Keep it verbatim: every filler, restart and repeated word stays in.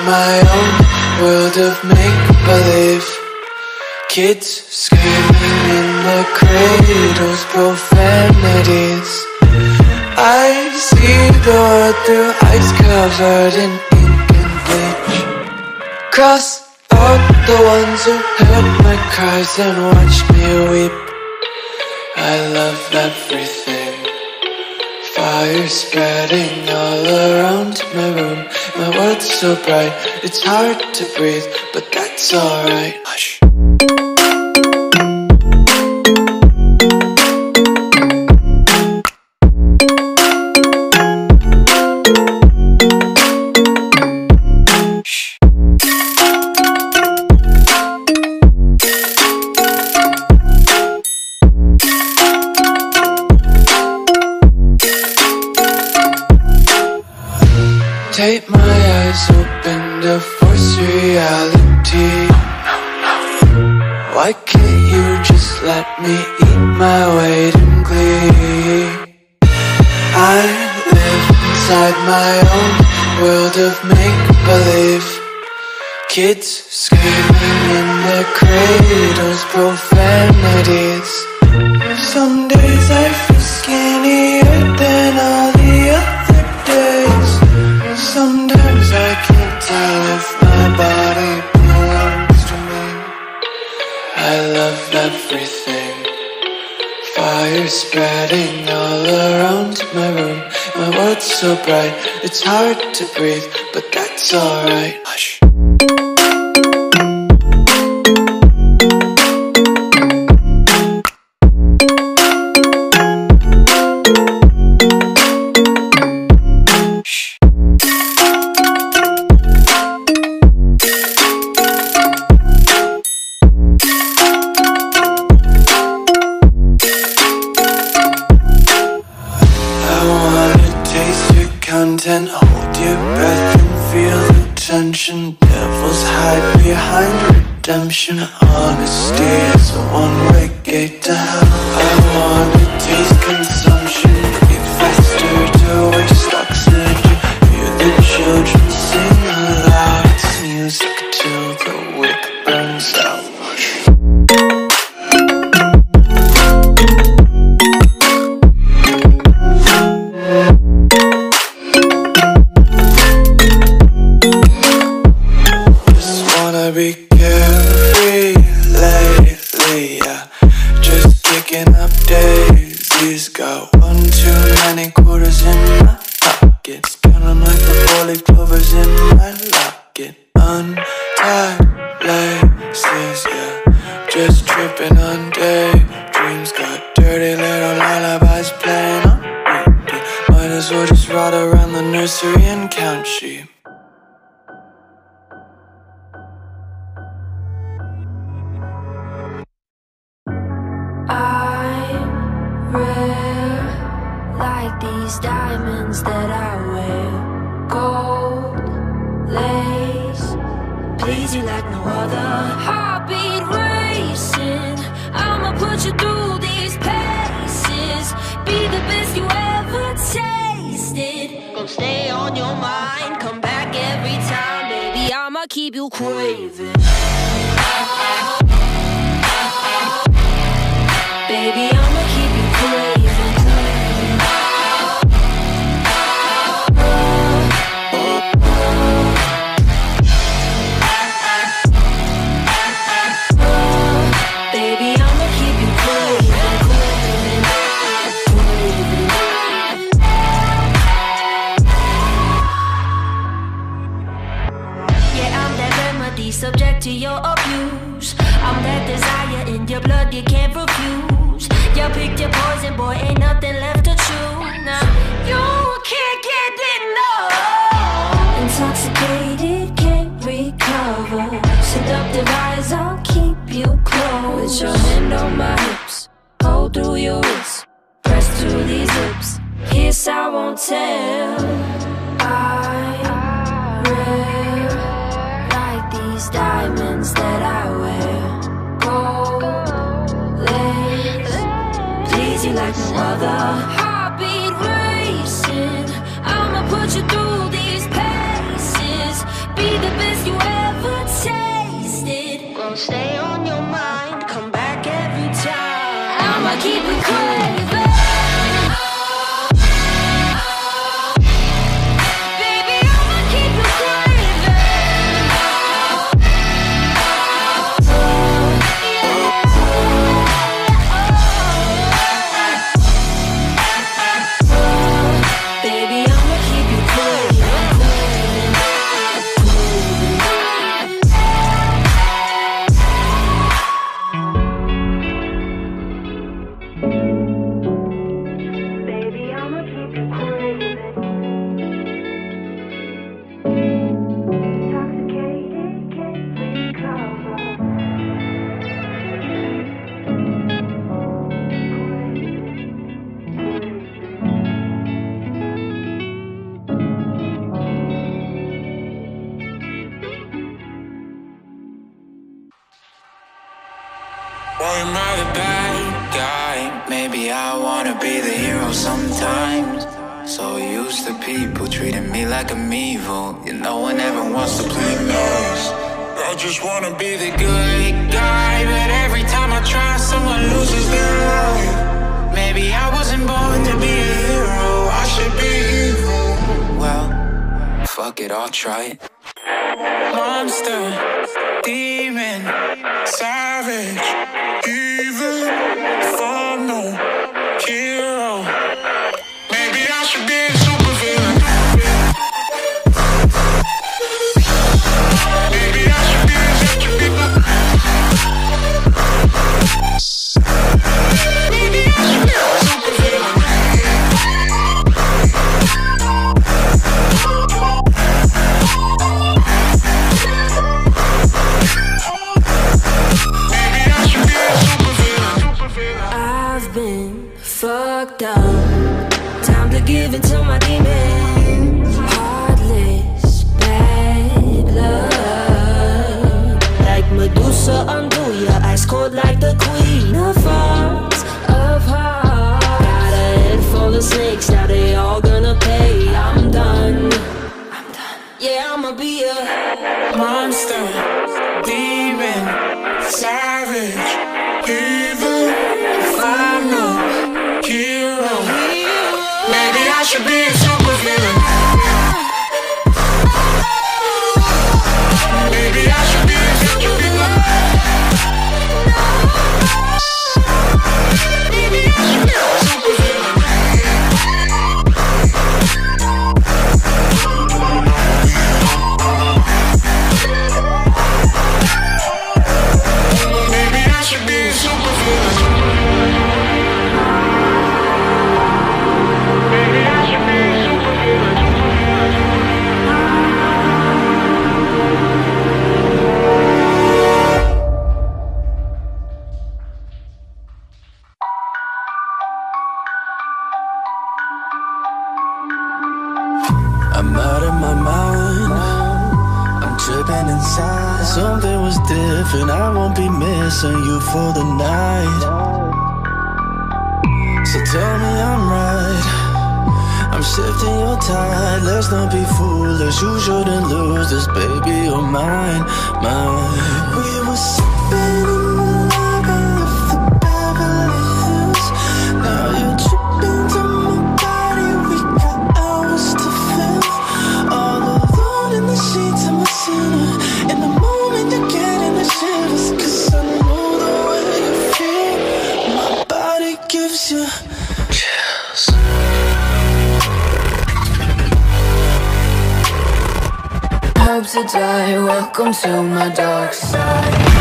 my own world of make-believe. Kids screaming in the cradles, profanities. I see the world through ice covered in ink and bleach. Cross out the ones who heard my cries and watched me weep. I love everything. Fire spreading all around my room. My world's so bright, it's hard to breathe, but that's alright. Hush. Take my eyes open to force reality. Why can't you just let me eat my weight in glee? I live inside my own world of make-believe. Kids screaming in their cradles, profanities. Some days I feel skinnier than all the other days. Sometimes I can't tell if my body belongs to me. I love everything. Fire spreading all around my room. My world's so bright, it's hard to breathe, but that's alright. Hush. Content, hold your breath and feel the tension. Devils hide behind redemption. Honesty is a one-way gate to hell. I wanna taste consumption. Eat faster to waste oxygen. Hear the children sing aloud. It's music till the wick burns out. Be carefree lately, yeah. Just kicking up daisies. Got one too many quarters in my pockets. Counting like the four-leaf clovers in my locket. Untied laces, yeah. Just tripping on daydreams. Got dirty little lullabies playing on repeat. Might as well just ride around the nursery and count sheep. Rare, like these diamonds that I wear. Gold lace, please you like no other. Heartbeat racing, I'ma put you through these paces. Be the best you ever tasted. Gonna stay on your mind, come back every time, baby. I'ma keep you craving. Baby, I'ma keep you craving. Baby, I'ma keep you craving, craving, craving. Yeah, I'm that remedy, subject to your abuse. I'm that desire in your blood you can't refuse. You picked your poison, boy, ain't nothing left to choose. Now, you can't get enough. Intoxicated, can't recover. Seductive eyes, I'll keep you close. With your hand on my hips, hold through your wrist. Press through these lips, kiss I won't tell. I rare, like these diamonds that I wear. Gold lace, please you like no other. Heartbeat racing, I'ma put you through these paces. Be the best stay on your mind, come back every time. I'ma keep it craving. Baby, I'ma keep it craving. Baby, I'ma keep you craving. Boy, am I the bad guy? Maybe I wanna be the hero sometimes. So used to people treating me like I'm evil. You know, one never wants to play nice. I just wanna be the good guy, but every time I try, someone loses their life. Maybe I wasn't born to be a hero, I should be evil. Well, fuck it, I'll try it. Monster, demon, savage, evil, phony, hero. Maybe I should be a supervillain. Maybe I should be a supervillain. Maybe I should be a supervillain. I've been fucked up. Time to give in to my demons. Heartless, bad blood. Like Medusa, undo ya. Ice cold like the queen of hearts, of hearts. Got a head full of snakes, now they all gonna pay. I'm done. I'm done. Yeah, I'ma be a Monster, demon, savage, evil, final, hero. Maybe I should be a supervillain. Maybe I should be a supervillain. Maybe I should be a supervillain. Maybe I should be a supervillain. Maybe I should be a supervillain. I'm out of my mind, I'm tripping inside. Something was different, I won't be missing you for the night. So tell me I'm right, I'm shifting your tide. Let's not be foolish, you shouldn't lose this, baby, you're mine, mine. We were sipping in the lobby of the Beverly Hills. Now you're tripping to my body, we got hours to fill. All alone in the sheets, I'm a sinner. In the moment you're getting the shivers, cause I know the way you feel. My body gives you chills. Hope to die, welcome to my dark side.